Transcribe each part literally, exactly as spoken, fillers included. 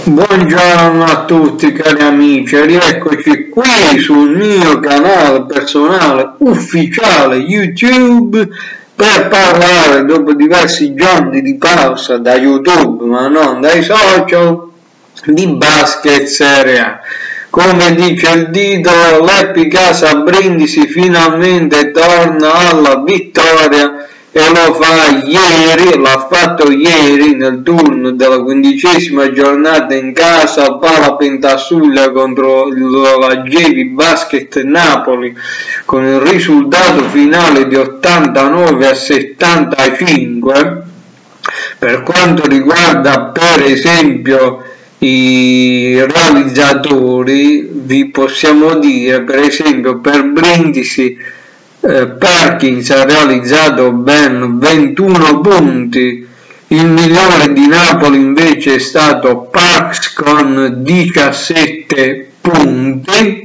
Buongiorno a tutti cari amici, rieccoci qui sul mio canale personale ufficiale YouTube per parlare dopo diversi giorni di pausa da YouTube ma non dai social di basket Serie A. Come dice il titolo, l'Happy Casa Brindisi finalmente torna alla vittoria e lo fa ieri, l'ha fatto ieri nel turno della quindicesima giornata in casa al Pala Pentasuglia contro la J V Basket Napoli con il risultato finale di ottantanove a settantacinque. Per quanto riguarda per esempio i realizzatori, vi possiamo dire per esempio per Brindisi eh, Perkins ha realizzato ben ventuno punti, il migliore di Napoli invece è stato Parks con diciassette punti.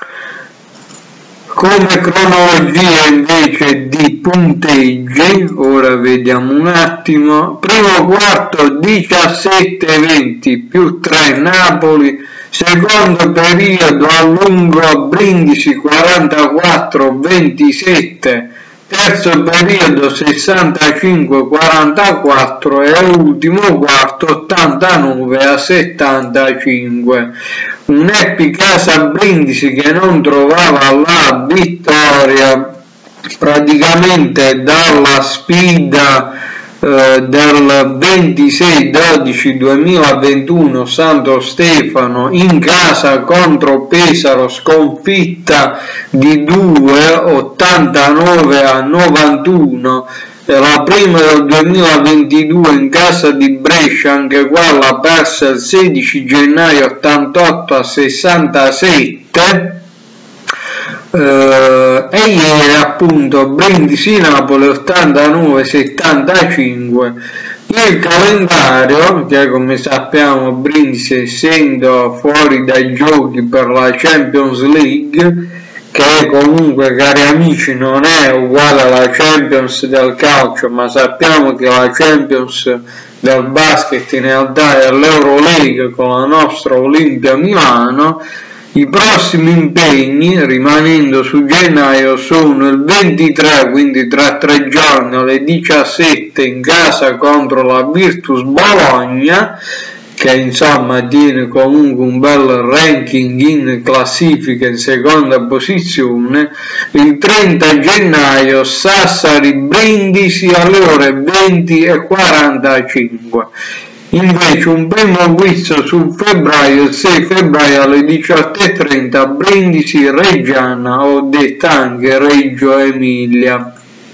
Come cronologia invece di punteggi, ora vediamo un attimo, primo quarto diciassette venti più tre Napoli, secondo periodo a lungo Brindisi quarantaquattro ventisette, terzo periodo sessantacinque quarantaquattro e ultimo quarto ottantanove a settantacinque. Un Happy Casa Brindisi che non trovava la vittoria praticamente dalla sfida eh, del ventisei dodici duemilaventuno Santo Stefano in casa contro Pesaro, sconfitta di due ottantanove a novantuno. La prima del duemilaventidue in casa di Brescia, anche qua l'ha persa il sedici gennaio ottantotto a sessantasette, eh, e ieri appunto Brindisi Napoli ottantanove settantacinque. Il calendario, che come sappiamo Brindisi essendo fuori dai giochi per la Champions League, che comunque cari amici non è uguale alla Champions del calcio, ma sappiamo che la Champions del basket in realtà è l'Euroleague con la nostra Olimpia Milano. I prossimi impegni, rimanendo su gennaio, sono il ventitré, quindi tra tre giorni alle diciassette in casa contro la Virtus Bologna, che insomma tiene comunque un bel ranking in classifica in seconda posizione. Il trenta gennaio Sassari Brindisi alle ore venti e quarantacinque. Invece un primo quiz su febbraio, il sei febbraio alle diciotto e trenta Brindisi Reggiana, ho detto anche Reggio Emilia.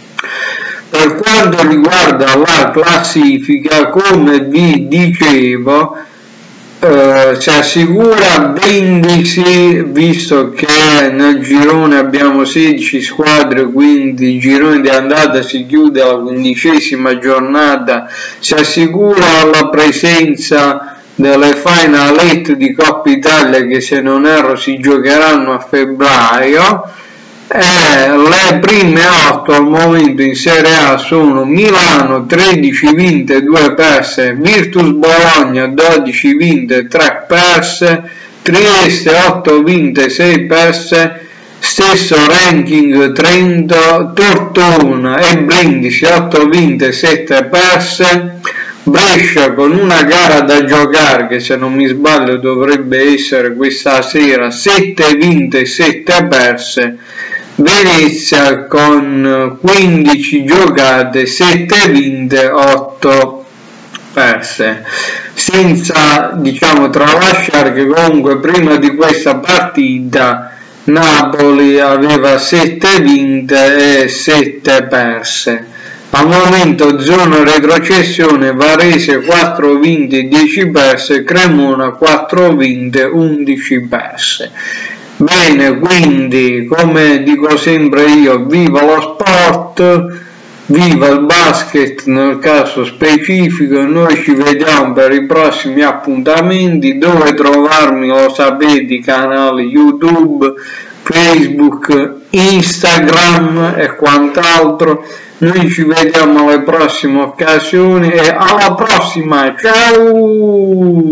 Per quanto riguarda la classifica, come vi dicevo, eh, si assicura Brindisi, visto che nel girone abbiamo sedici squadre, quindi il girone di andata si chiude alla quindicesima giornata, si assicura la presenza delle Final eight di Coppa Italia che se non erro si giocheranno a febbraio. Eh, le prime otto al momento in Serie A sono Milano tredici vinte due perse, Virtus Bologna dodici vinte tre perse, Trieste otto vinte sei perse, stesso ranking Trento, Tortona e Brindisi otto vinte sette perse, Brescia con una gara da giocare che se non mi sbaglio dovrebbe essere questa sera sette vinte sette perse, Venezia con quindici giocate, sette vinte, otto perse, senza diciamo tralasciare che comunque prima di questa partita Napoli aveva sette vinte e sette perse. Al momento zona retrocessione Varese quattro vinte dieci perse, Cremona quattro vinte undici perse. Bene, quindi come dico sempre io, viva lo sport, viva il basket nel caso specifico. Noi ci vediamo per i prossimi appuntamenti. Dove trovarmi lo sapete, canali YouTube, Facebook, Instagram e quant'altro. Noi ci vediamo alle prossime occasioni e alla prossima, ciao!